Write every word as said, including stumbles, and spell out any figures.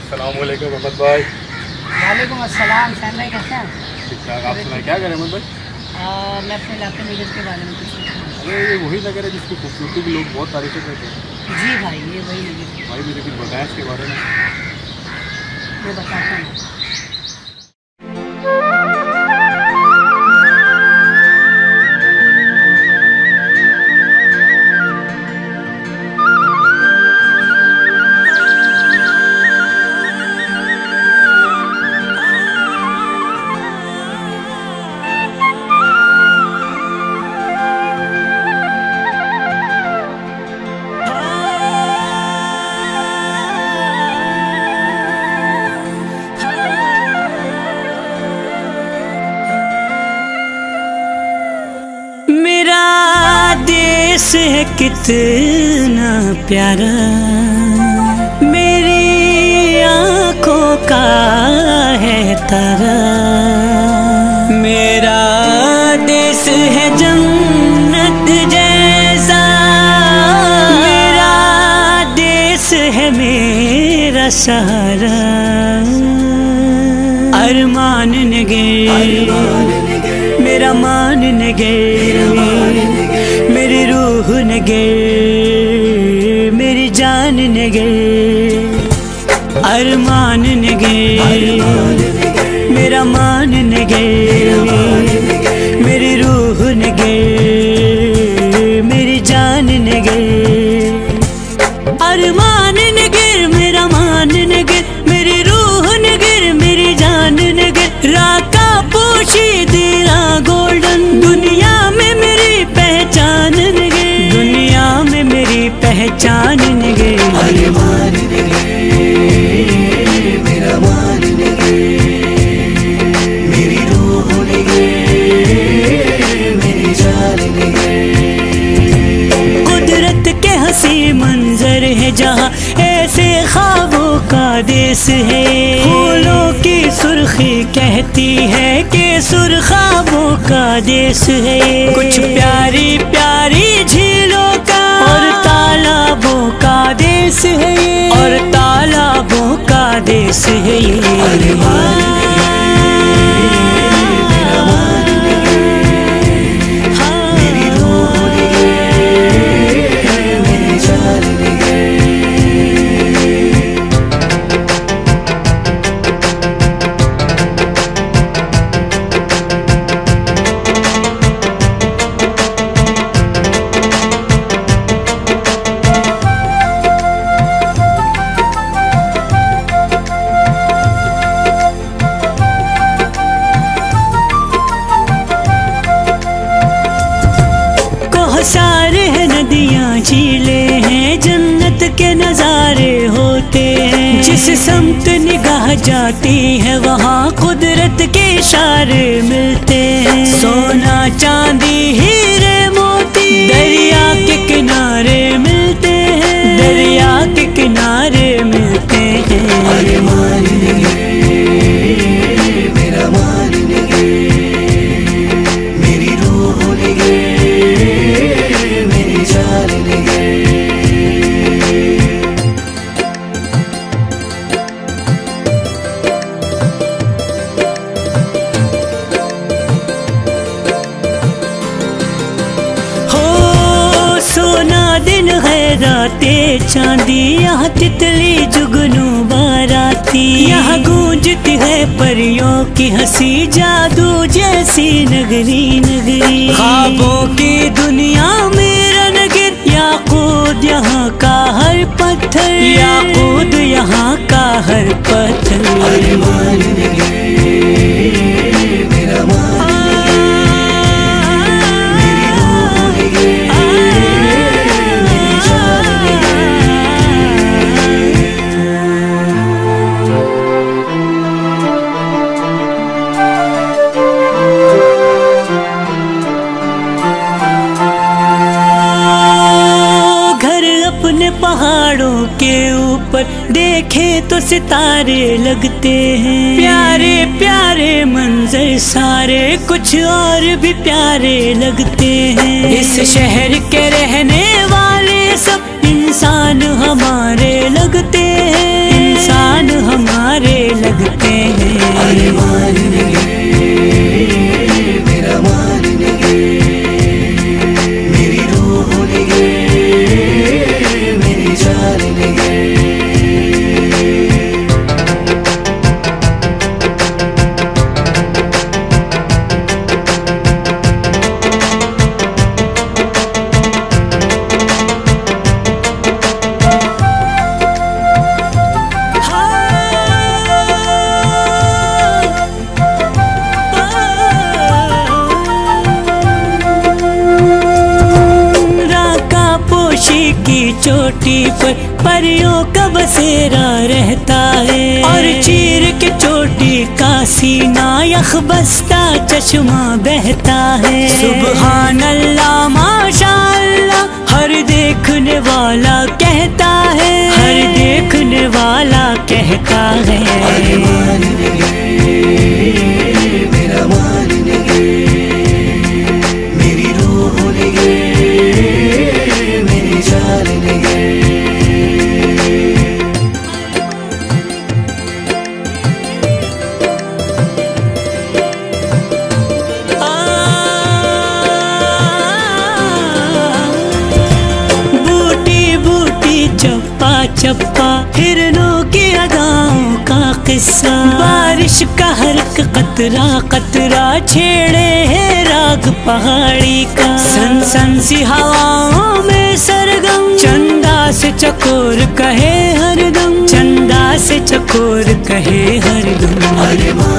अस्सलामुअलैकुम अहमद भाई। वालेकुम अस्सलाम। सैन भाई कैसे हैं? ठीक ठाक। आप सुनाए क्या करें अहमद भाई? आ, मैं अपने इलाके नगर के बारे में कुछ पूछना। अरे ये वही नगर है जिसकी खूबसूरती के लोग बहुत तारीफें करते हैं। जी भाई, ये वही नगर। भाई मुझे कुछ बताएं इसके बारे में। मैं बताता हूँ। देश है कितना प्यारा, मेरी आँखों का है तारा। मेरा देश है जन्नत जैसा, मेरा देश है मेरा सहारा। अरमान नगर मेरा मान नगर, मेरी रूह नगर, मेरी जान नगर। अरमान नगर मेरा मान नगर, मेरी रूह नगर, मेरी जान नगर। अरमान नगर मेरा मान नगर, मेरी रूह नगर, मेरी जान नगर। राका पोशी दिला गोल्डन, दुनिया में मेरी पहचान नगर, दुनिया में मेरी पहचान नगर। अरमान नगर मेरा मान नगर, मेरी रूह नगर, मेरी जान नगर। कुदरत के हंसी मंजर है जहाँ, ऐसे ख्वाबों का देश है। फूलों की सुर्खी कहती है कि सुर्खाबों का देश है। कुछ प्यारी प्यारी झीलों का और तालाबों का देश है ये, और तालाबों का देश है ये। अरमान सारे हैं नदियाँ झीलें हैं, जन्नत के नजारे होते हैं। जिस समत निगाह जाती है वहाँ कुदरत के इशारे मिलते हैं। सोना चांदी हीरे मोती दरिया के किनारे मिलते हैं, दरिया के किनारे मिलते हैं। अरमान नगर मेरा मान नगर, मेरी रूह नगर, मेरी जान नगर। हो सोना दिन है रातें चांदी, यहाँ तितली जुगनू बाराती। यहाँ गूंजती है परियों की हंसी, जादू जैसी नगरी नगरी। ख्वाबों की दुनिया मेरा नगर, याकूत यहाँ का हर पत्थर, याकूत यहाँ का हर पत्थर। अरमान नगर मेरा मान पहाड़ों के ऊपर देखे तो सितारे लगते हैं। प्यारे प्यारे मंजर सारे कुछ और भी प्यारे लगते हैं। इस शहर के रहने वाले सब इंसान हमारे लगते हैं, इंसान हम की चोटी पर परियों का बसेरा रहता है, और चीर के चोटी का सीना यखबस्ता चश्मा बहता है। सुबहान अल्लाह माशाअल्लाह हर देखने वाला कहता है, हर देखने वाला कहता है। अरे मान निगे मेरा मान निगे, मेरी रूह निगे मेरी जान निगे। चप्पा चप्पा हिरनों की अदाओं का किस्सा, बारिश का हर एक कतरा कतरा छेड़े है राग पहाड़ी का। सन सन सी हवाओं में सरगम चंदा से चकोर कहे हरदम, चंदा से चकोर कहे हरदम। अरे